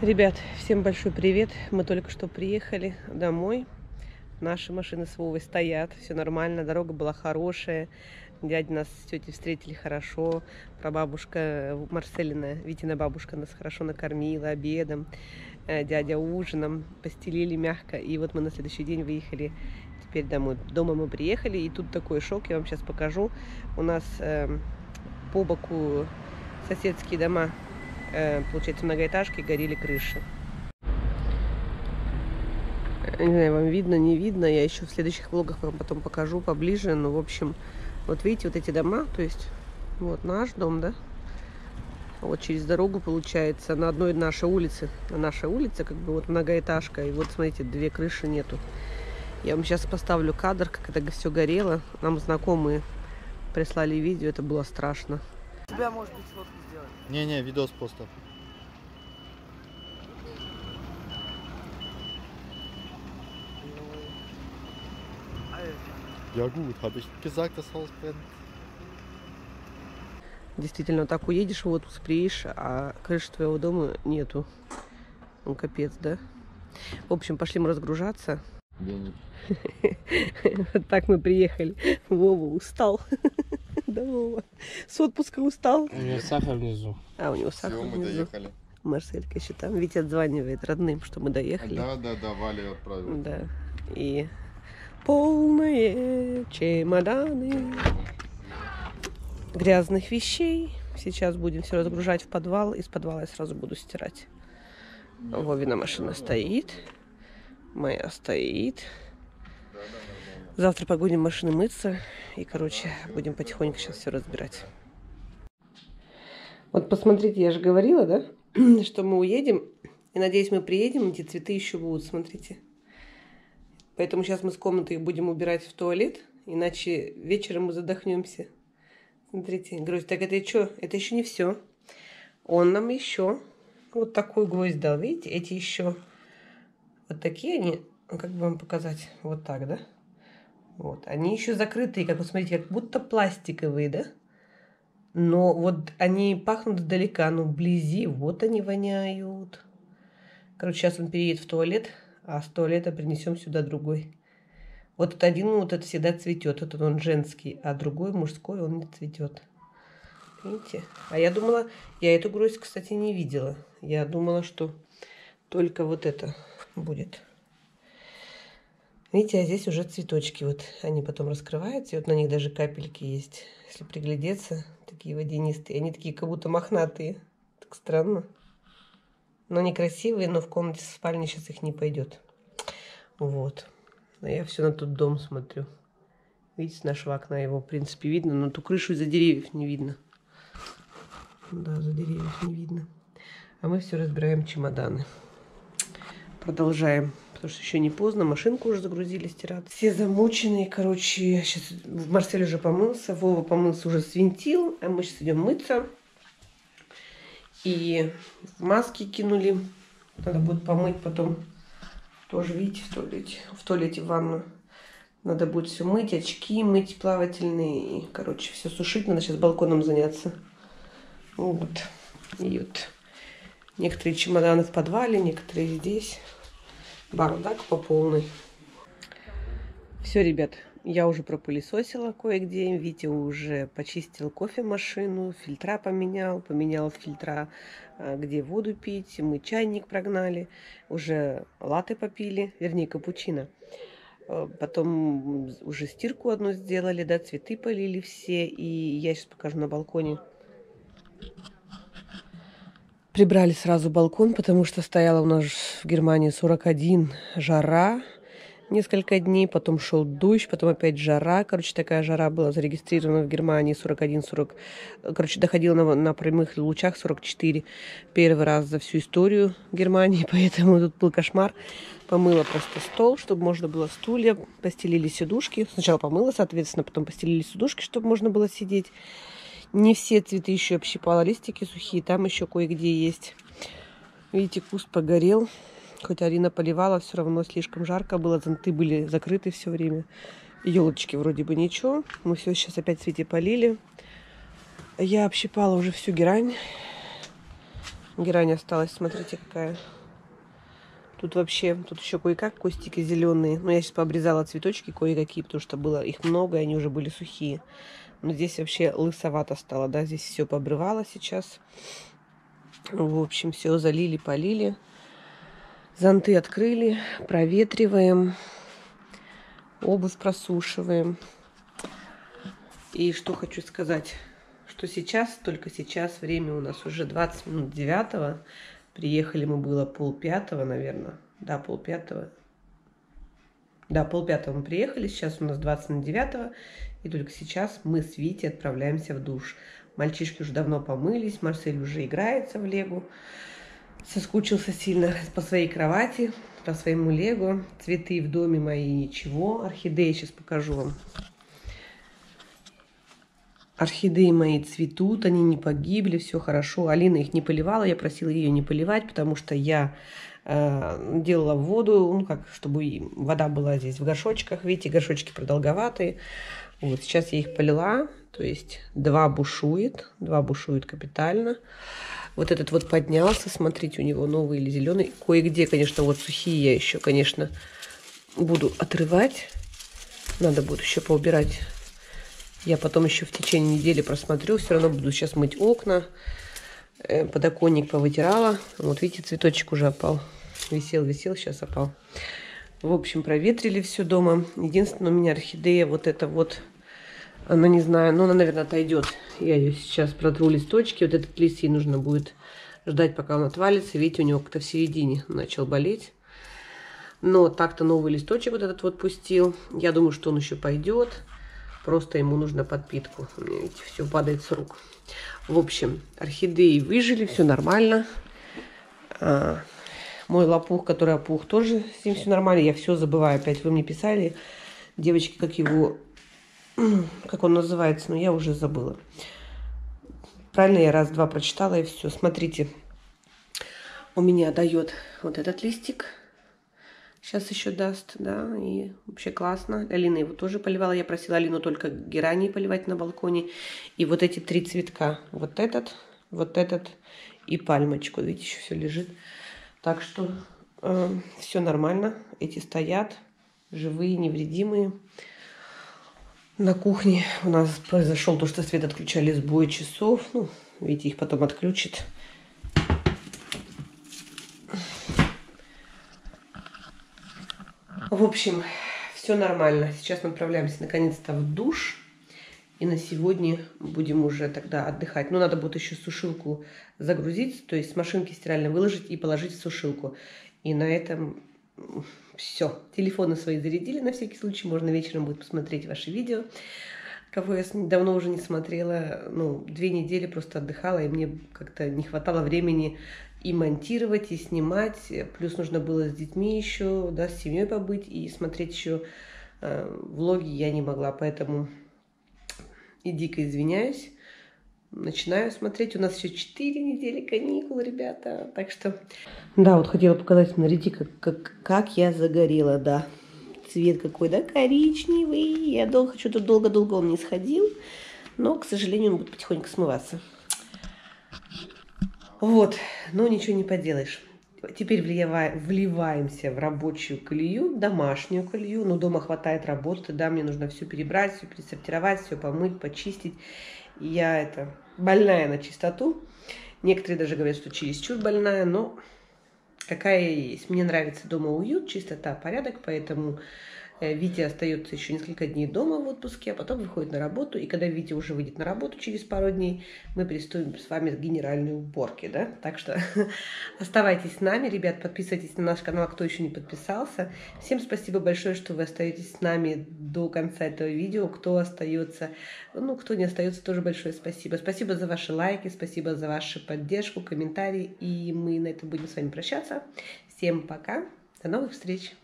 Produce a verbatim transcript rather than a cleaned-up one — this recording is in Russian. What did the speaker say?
Ребят, всем большой привет. Мы только что приехали домой. Наши машины с Вовой стоят, все нормально, дорога была хорошая. Дядя нас с тетей встретили хорошо. Прабабушка Марселина, Витина бабушка, нас хорошо накормила обедом, дядя ужином, постелили мягко. И вот мы на следующий день выехали теперь домой. Дома мы приехали, и тут такой шок, я вам сейчас покажу. У нас э, по боку соседские дома, получается, многоэтажки, горели крыши. Не знаю, вам видно, не видно. Я еще в следующих влогах вам потом покажу поближе. Ну, в общем, вот видите, вот эти дома, то есть, вот наш дом, да? Вот через дорогу, получается, на одной нашей улице, на нашей улице, как бы вот многоэтажка. И вот, смотрите, две крыши нету. Я вам сейчас поставлю кадр, как это все горело. Нам знакомые прислали видео, это было страшно. Тебя, может быть, фотку сделать? Не-не, видос просто. Ja gut, habe ich gesagt, das Haus brennt. Действительно, так уедешь в отпуск, приедешь, а крыши твоего дома нету. Ну, капец, да? В общем, пошли мы разгружаться. Вот так мы приехали. Вова устал. Да, Вова. С отпуска устал. У него сахар внизу. А, у него сахар Все, мы внизу. доехали. Марселька еще там. Витя отзванивает родным, что мы доехали. Да, да, да, Валя отправила. Да. И полные чемоданы грязных вещей. Сейчас будем все разгружать в подвал. Из подвала я сразу буду стирать. Вовина машина стоит. Моя стоит. Завтра погоним машины мыться. И, короче, будем потихоньку сейчас все разбирать. Вот посмотрите, я же говорила, да, что мы уедем. И, надеюсь, мы приедем, эти цветы еще будут, смотрите. Поэтому сейчас мы с комнаты их будем убирать в туалет. Иначе вечером мы задохнемся. Смотрите, гвоздь. Так это что? Это еще не все. Он нам еще вот такой гвоздь дал. Видите, эти еще вот такие они. Как бы вам показать? Вот так, да? Вот. Они еще закрытые, как вы смотрите, как будто пластиковые, да? Но вот они пахнут издалека, но вблизи вот они воняют. Короче, сейчас он переедет в туалет, а с туалета принесем сюда другой. Вот этот один, вот это всегда цветет. Этот он женский, а другой мужской, он не цветет. Видите? А я думала, я эту гроздь, кстати, не видела. Я думала, что только вот это будет. Видите, а здесь уже цветочки. Вот они потом раскрываются, и вот на них даже капельки есть. Если приглядеться, такие водянистые. Они такие, как будто мохнатые. Так странно. Но они красивые, но в комнате в спальне сейчас их не пойдет. Вот. А я все на тот дом смотрю. Видите, с нашего окна его, в принципе, видно, но ту крышу из-за деревьев не видно. Да, за деревьев не видно. А мы все разбираем чемоданы. Продолжаем. Потому что еще не поздно, машинку уже загрузили стирать. Все замученные, короче. Сейчас Марсель уже помылся, Вова помылся, уже свинтил. А мы сейчас идем мыться. И в маски кинули. Надо будет помыть потом. Тоже, видите, в туалете. В туалете ванну. Надо будет все мыть, очки мыть плавательные. И, короче, все сушить. Надо сейчас балконом заняться. Вот. И вот. Некоторые чемоданы в подвале, некоторые здесь. Бардак по полной. Все, ребят, я уже пропылесосила кое-где. Витя уже почистил кофемашину, фильтра поменял, поменял фильтра, где воду пить. Мы чайник прогнали, уже латте попили, вернее, капучино. Потом уже стирку одну сделали, да, цветы полили все. И я сейчас покажу на балконе. Прибрали сразу балкон, потому что стояла у нас в Германии сорок один, жара несколько дней, потом шел дождь, потом опять жара. Короче, такая жара была зарегистрирована в Германии, сорок один сорок. Короче, доходила на, на прямых лучах сорок четыре. Первый раз за всю историю Германии, поэтому тут был кошмар. Помыла просто стол, чтобы можно было стулья, постелили сидушки. Сначала помыла, соответственно, потом постелили сидушки, чтобы можно было сидеть. Не все цветы еще общипала, листики сухие, там еще кое-где есть. Видите, куст погорел. Хоть Арина поливала, все равно слишком жарко было. Зонты были закрыты все время. Елочки вроде бы ничего. Мы все сейчас опять цветы полили. Я общипала уже всю герань. Герань осталась, смотрите, какая. Тут вообще, тут еще кое-как кустики зеленые. Но я сейчас пообрезала цветочки кое-какие, потому что было их много, и они уже были сухие. Но здесь вообще лысовато стало, да, здесь все пообрывало сейчас. В общем, все залили, полили. Зонты открыли, проветриваем. Обувь просушиваем. И что хочу сказать, что сейчас, только сейчас, время у нас уже двадцать минут девятого. Приехали мы было полпятого, наверное. Да, полпятого. Да, полпятого мы приехали. Сейчас у нас двадцать минут девятого. И только сейчас мы с Витей отправляемся в душ. Мальчишки уже давно помылись. Марсель уже играется в лего. Соскучился сильно по своей кровати, по своему лего. Цветы в доме мои ничего. Орхидеи сейчас покажу вам. Орхидеи мои цветут, они не погибли, все хорошо. Алина их не поливала, я просила ее не поливать, потому что я э, делала воду, ну как, чтобы вода была здесь в горшочках. Видите, горшочки продолговатые. Вот сейчас я их полила, то есть два бушует, два бушует капитально. Вот этот вот поднялся, смотрите, у него новый или зеленый. Кое-где, конечно, вот сухие я еще, конечно, буду отрывать. Надо будет еще поубирать. Я потом еще в течение недели просмотрю. Все равно буду сейчас мыть окна. Подоконник повытирала. Вот видите, цветочек уже опал. Висел, висел, сейчас опал. В общем, проветрили все дома. Единственное, у меня орхидея вот эта вот. Она, не знаю, но она, наверное, отойдет. Я ее сейчас протру листочки. Вот этот лист ей нужно будет ждать, пока он отвалится. Видите, у него как-то в середине начал болеть. Но так-то новый листочек вот этот вот пустил. Я думаю, что он еще пойдет. Просто ему нужно подпитку. Видите, все падает с рук. В общем, орхидеи выжили, все нормально. А, мой лопух, который опух, тоже с ним все нормально. Я все забываю опять. Вы мне писали, девочки, как его, как он называется, но я уже забыла. Правильно, я раз-два прочитала и все. Смотрите, у меня дает вот этот листик. Сейчас еще даст, да, и вообще классно. Алина его тоже поливала. Я просила Алину только герани поливать на балконе. И вот эти три цветка. Вот этот, вот этот и пальмочку. Видите, еще все лежит. Так что э, все нормально. Эти стоят, живые, невредимые. На кухне у нас произошел то, что свет отключали, сбой часов. Ну, видите, их потом отключит. В общем, все нормально. Сейчас мы отправляемся наконец-то в душ. И на сегодня будем уже тогда отдыхать. Но надо будет еще сушилку загрузить. То есть с машинки стиральной выложить и положить в сушилку. И на этом все. Телефоны свои зарядили на всякий случай. Можно вечером будет посмотреть ваши видео. Кого я давно уже не смотрела. Ну, две недели просто отдыхала. И мне как-то не хватало времени и монтировать, и снимать. Плюс нужно было с детьми еще, да, с семьей побыть. И смотреть еще э, влоги я не могла. Поэтому и дико извиняюсь. Начинаю смотреть. У нас еще четыре недели каникул, ребята. Так что... Да, вот хотела показать, смотрите, как, как, как я загорела, да. Цвет какой, да, коричневый. Я долго, что-то долго-долго он не сходил. Но, к сожалению, он будет потихоньку смываться. Вот, ну ничего не поделаешь. Теперь вливаем, вливаемся в рабочую колею, домашнюю колею. Ну, дома хватает работы, да, мне нужно все перебрать, все пересортировать, все помыть, почистить. И я это больная на чистоту. Некоторые даже говорят, что чересчур больная, но какая я есть. Мне нравится дома уют, чистота, порядок, поэтому Витя остается еще несколько дней дома в отпуске, а потом выходит на работу. И когда Витя уже выйдет на работу через пару дней, мы приступим с вами к генеральной уборке, да? Так что оставайтесь с нами, ребят, подписывайтесь на наш канал, кто еще не подписался. Всем спасибо большое, что вы остаетесь с нами до конца этого видео. Кто остается, ну, кто не остается, тоже большое спасибо. Спасибо за ваши лайки, спасибо за вашу поддержку, комментарии. И мы на этом будем с вами прощаться. Всем пока, до новых встреч!